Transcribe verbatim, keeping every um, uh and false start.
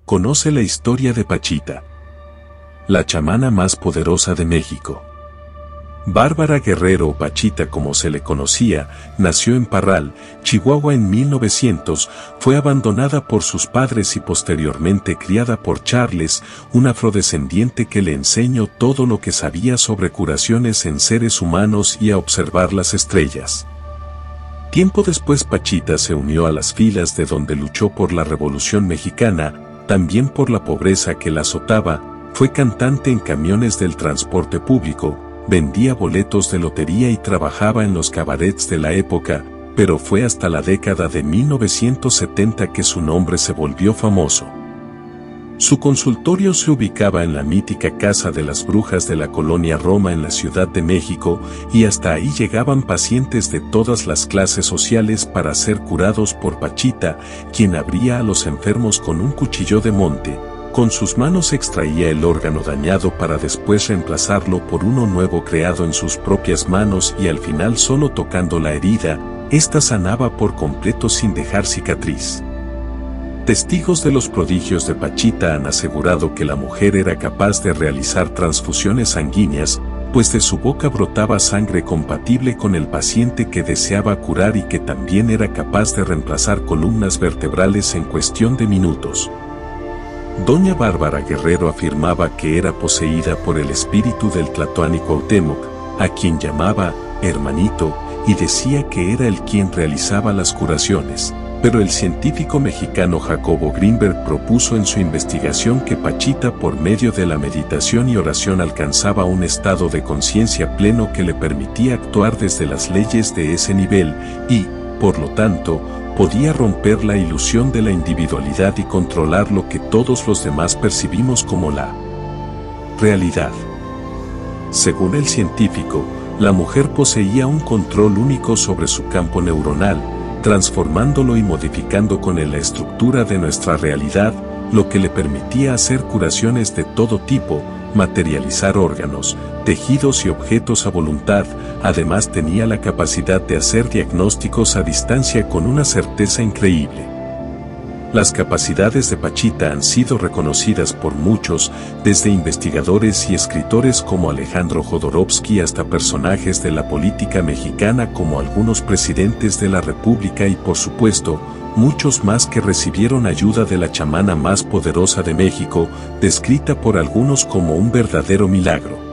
Conoce la historia de Pachita, la chamana más poderosa de México. Bárbara Guerrero, o Pachita como se le conocía, nació en Parral, Chihuahua en mil novecientos, fue abandonada por sus padres y posteriormente criada por Charles, un afrodescendiente que le enseñó todo lo que sabía sobre curaciones en seres humanos y a observar las estrellas. Tiempo después Pachita se unió a las filas de donde luchó por la Revolución Mexicana, también por la pobreza que la azotaba, fue cantante en camiones del transporte público, vendía boletos de lotería y trabajaba en los cabarets de la época, pero fue hasta la década de mil novecientos setenta que su nombre se volvió famoso. Su consultorio se ubicaba en la mítica Casa de las Brujas de la Colonia Roma en la Ciudad de México, y hasta ahí llegaban pacientes de todas las clases sociales para ser curados por Pachita, quien abría a los enfermos con un cuchillo de monte. Con sus manos extraía el órgano dañado para después reemplazarlo por uno nuevo creado en sus propias manos y al final solo tocando la herida, ésta sanaba por completo sin dejar cicatriz. Testigos de los prodigios de Pachita han asegurado que la mujer era capaz de realizar transfusiones sanguíneas, pues de su boca brotaba sangre compatible con el paciente que deseaba curar y que también era capaz de reemplazar columnas vertebrales en cuestión de minutos. Doña Bárbara Guerrero afirmaba que era poseída por el espíritu del Tlatoani Cuauhtémoc, a quien llamaba hermanito, y decía que era él quien realizaba las curaciones, pero el científico mexicano Jacobo Greenberg propuso en su investigación que Pachita por medio de la meditación y oración alcanzaba un estado de conciencia pleno que le permitía actuar desde las leyes de ese nivel y, por lo tanto, podía romper la ilusión de la individualidad y controlar lo que todos los demás percibimos como la realidad. Según el científico, la mujer poseía un control único sobre su campo neuronal, transformándolo y modificando con él la estructura de nuestra realidad, lo que le permitía hacer curaciones de todo tipo, materializar órganos, tejidos y objetos a voluntad. Además tenía la capacidad de hacer diagnósticos a distancia con una certeza increíble. Las capacidades de Pachita han sido reconocidas por muchos, desde investigadores y escritores como Alejandro Jodorowsky hasta personajes de la política mexicana como algunos presidentes de la República y por supuesto, muchos más que recibieron ayuda de la chamana más poderosa de México, descrita por algunos como un verdadero milagro.